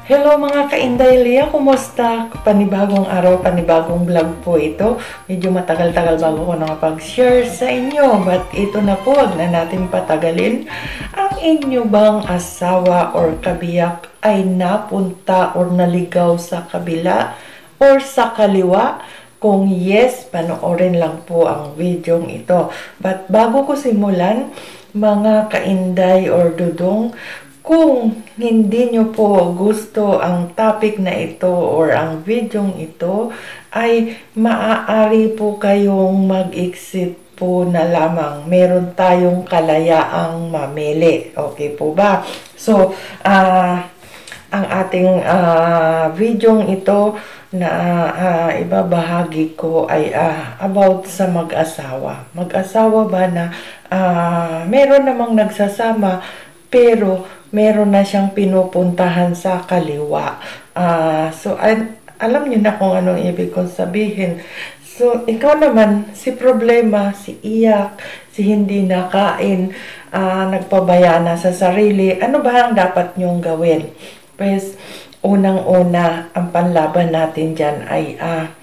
Hello mga ka-Inday Lia, kumusta? Panibagong araw, panibagong vlog po ito. Medyo matagal-tagal bago ko nakapag-share sa inyo. But ito na po, wag na natin patagalin. Ang inyo bang asawa or kabiyak ay napunta or naligaw sa kabila or sa kaliwa? Kung yes, panoorin lang po ang video ito. But bago ko simulan, mga ka-Inday or Dudong, kung hindi nyo po gusto ang topic na ito or ang video ito, ay maaari po kayong mag-exit po na lamang. Meron tayong kalayaang mamili. Okay po ba? So, ang ating video ito na ibabahagi ko ay about sa mag-asawa. Mag-asawa ba na meron namang nagsasama pero meron na siyang pinupuntahan sa kaliwa. So, alam niyo na kung anong ibig kong sabihin. So, ikaw naman, si problema, si iyak, si hindi nakain, nagpabaya na sa sarili, ano ba ang dapat niyong gawin? Pues, unang-una, ang panlaban natin dyan ay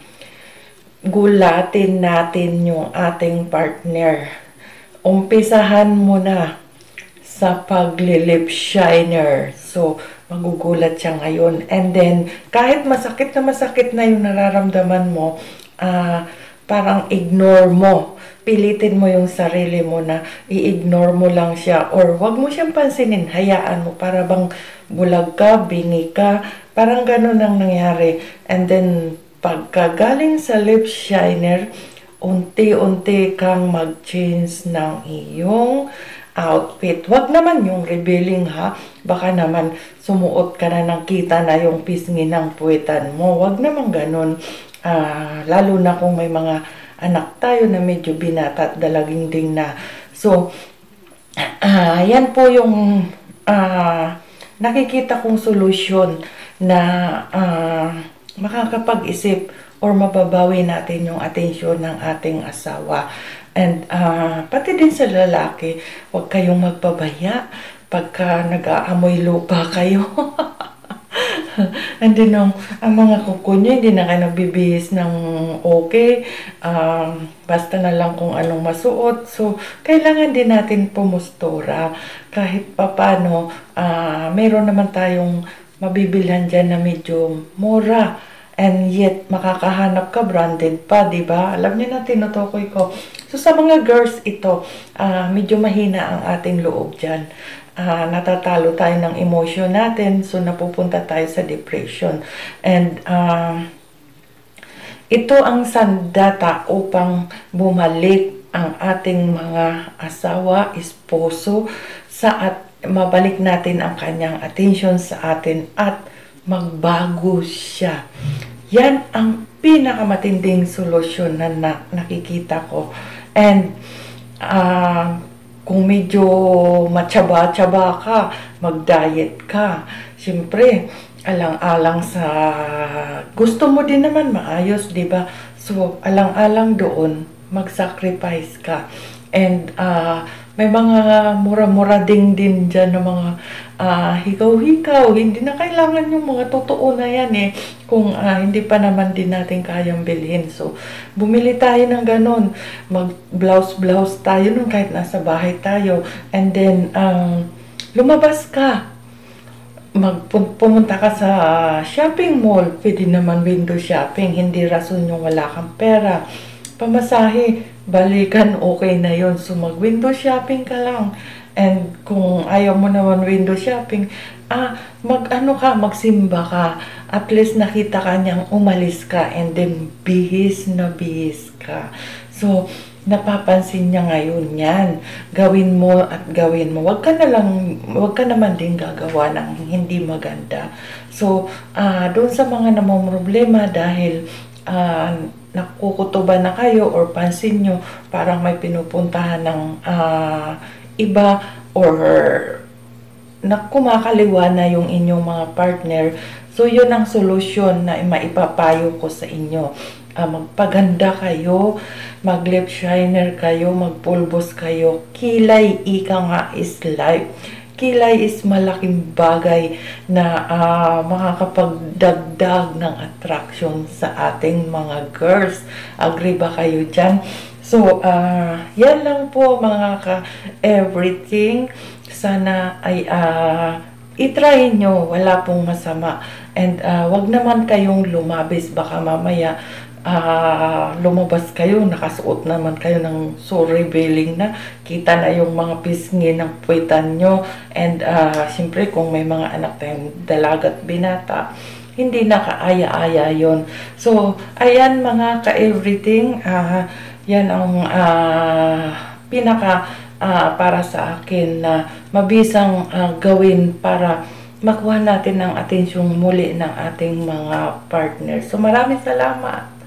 gulatin natin yung ating partner. Umpisahan mo na sa pag-lip shiner. So, magugulat siya ngayon. And then, kahit masakit na yung nararamdaman mo, parang ignore mo. Pilitin mo yung sarili mo na i-ignore mo lang siya or wag mo siyang pansinin. Hayaan mo para bang bulag ka, bingi ka. Parang ganun ang nangyari. And then, pagkagaling sa lip shiner, unti-unti kang mag-change ng iyong outfit. Wag naman yung revealing ha. Baka naman sumuot ka na ng kita na yung pisngi ng puwetan mo. Wag naman ganun. Lalo na kung may mga anak tayo na medyo binata at dalaginding na. So, yan po yung nakikita kong solusyon na makakapag-isip or mababawi natin yung atensyon ng ating asawa. And pati din sa lalaki, huwag kayong magpabaya pagka nag-aamoy lupa kayo. And then ang mga kuko nyo, hindi na kayo nagbibihis ng okay. Basta na lang kung anong masuot. So, kailangan din natin pumustura. Kahit papano, meron naman tayong mabibilhan dyan na medyo mura. And yet, makakahanap ka, branded pa, di ba? Alam niyo na, tinutukoy ko. So, sa mga girls ito, medyo mahina ang ating loob dyan. Natatalo tayo ng emotion natin, so napupunta tayo sa depression. And ito ang sandata upang bumalik ang ating mga asawa, esposo, at mabalik natin ang kanyang attention sa atin at magbago siya. Yan ang pinakamatinding solusyon na nakikita ko. And kung medyo matsaba-tsaba ka, mag-diet ka, siyempre, alang-alang sa gusto mo din naman maayos, di ba? So, alang-alang doon, mag-sacrifice ka. And may mga mura-mura din dyan ng mga hikaw-hikaw. Hindi na kailangan yung mga totoo na yan eh. Kung hindi pa naman din natin kayang bilhin. So, bumili tayo ng ganon. Mag-blouse-blouse tayo nun kahit nasa bahay tayo. And then, lumabas ka. Pumunta ka sa shopping mall. Pwede naman window shopping. Hindi rason yung wala kang pera. Pamasahe, balikan, okay na yon. So, mag-window shopping ka lang. And kung ayaw mo naman window shopping, magsimba ka. At least nakita ka niyang umalis ka and then bihis na bihis ka. So, napapansin niya ngayon yan. Gawin mo at gawin mo. Wag ka naman din gagawa ng hindi maganda. So, doon sa mga namumroblema dahil nakukutuban na kayo or pansin nyo parang may pinupuntahan ng iba or kumakaliwa na yung inyong mga partner. So, yun ang solusyon na maipapayo ko sa inyo. Magpaganda kayo, mag-lip shiner kayo, magpulbos kayo. Kilay, ika nga is life. kilay is malaking bagay na makakapagdagdag ng attraction sa ating mga girls. Agree ba kayo dyan? So, yan lang po mga ka-everything. Sana ay itry nyo, wala pong masama. And wag naman kayong lumabis, baka mamaya lumabas kayo, nakasuot naman kayo ng so revealing na, kita na yung mga pisngi ng puwitan nyo. And siyempre kung may mga anak tayong dalagat binata, hindi nakaaya-aya yon. So ayan mga ka-everything, yan ang pinaka para sa akin na mabisang gawin para makuha natin ang atensyong muli ng ating mga partners. So maraming salamat.